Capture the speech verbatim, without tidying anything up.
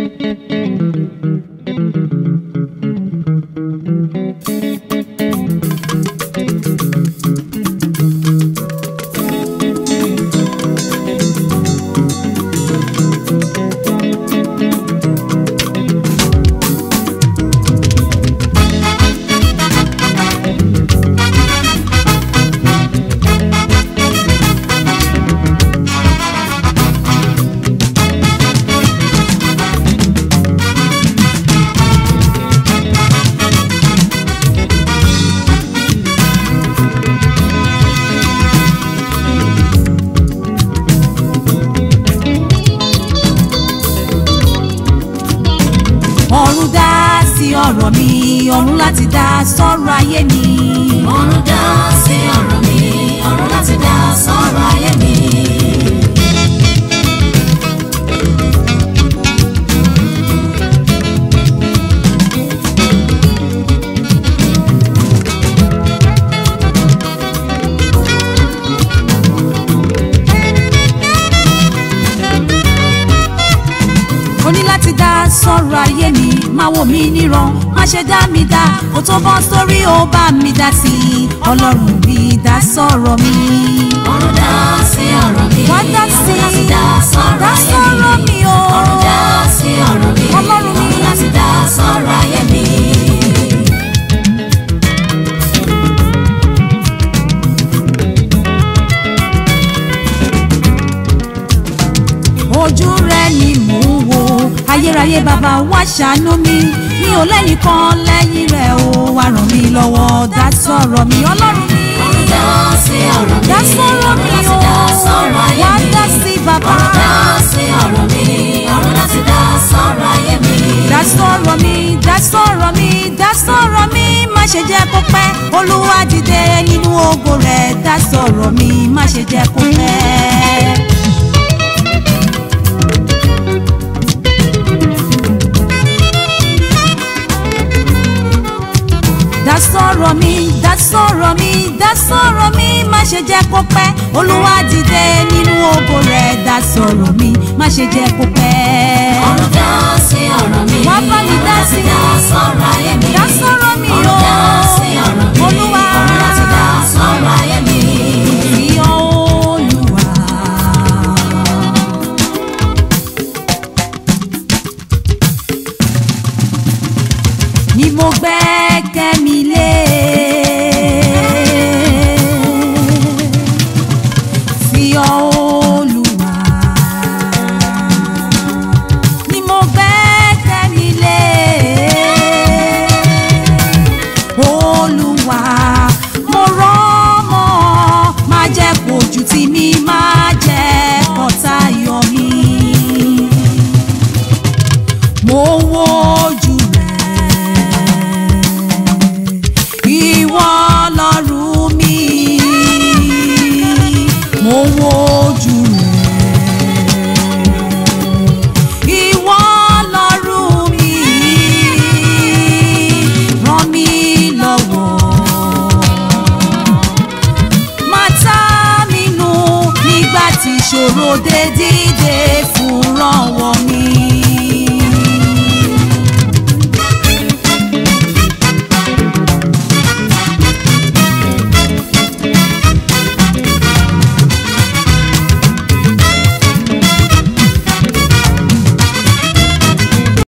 ọ̀run dá sí ọ̀rọ̀ mi, ọ̀run láti dá sọ̀rọ̀ ayé mi. ọ̀run dá sí ọ̀rọ̀ mi, ọ̀run láti dá sọ̀rọ̀ ayé mi. Ó ní láti dá sọ̀rọ̀ ayé mi, máa wò mí níran, má ṣe dá mi dá, ó tó bọ́ sórí ó bá mi dá sí i, ọlọ́run bí dá sọ̀rọ̀ mi. ọ̀run dá sí ọ̀rọ̀ mi, wá dá sí ọ̀run láti dá sọ̀rọ̀ ayé mi. o. ọ̀run dá sí ọ̀rọ̀ mi, ọlọ́run mi ọ̀run láti dá sọ̀rọ̀ ayé mi. ojú rẹ ni mò ń wo, ayérayé bàbá wá ṣàánú mi, mi ò lẹ́nìkan lẹ́yìn rẹ̀ o, wá ràn mí lọ́wọ́ dá sọ̀rọ̀ mi, ọlọ́run mi. ọ̀run dá sí ọ̀rọ̀ mi, dá sọ̀rọ̀ mi ọ̀run láti dá sọ̀rọ̀ ayé wá mi. dá sí bàbá. ọ̀run dá sí ọ̀rọ̀ mi, ọ̀run láti dá sọ̀rọ̀ ayé mi. dá sọ̀rọ̀ mi, dá sọ̀rọ̀ mi, dá sọ̀rọ̀ mi, má ṣe jẹ́ kó pẹ́, olúwa dìde nínú ògo rẹ̀, dá sọ̀rọ̀ mi, má ṣe jẹ́ kó pẹ́. dá sọ̀rọ̀ mi, dá sọ̀rọ̀ mi, dá sọ̀rọ̀ mi, má ṣe jẹ́ kó pẹ́, olúwa dìde nínú ògo rẹ̀, dá sọ̀rọ̀ mi, má ṣe jẹ́ kó pẹ́. ọ̀run dá sí ọ̀rọ̀ mi, wá bá mi dá sí dá sọ̀rọ̀ ayé mi. dá sọ̀rọ̀ mi o. ọ̀run dá sí ọ̀rọ̀ mi, olúwa ọ̀run láti dá sọ̀rọ̀ ayé mi. fi olúwa. ni mo gbẹ́kẹ̀ mi lé. fi olúwa. ni mo gbẹ́kẹ̀ mi lé. olúwa mo rọ̀ mọ́, má jẹ́ kójú tì mí, má jẹ́ kọ́tá yọ mí. mo wojú ìwọ lọ́rùn mi, mo wojú rẹ̀, ìwọ lọ́rùn mi, ràn mí lọ́wọ́, má ta mí nù nígbà tí ìṣòro dé dìde fún rànwọ́ mi.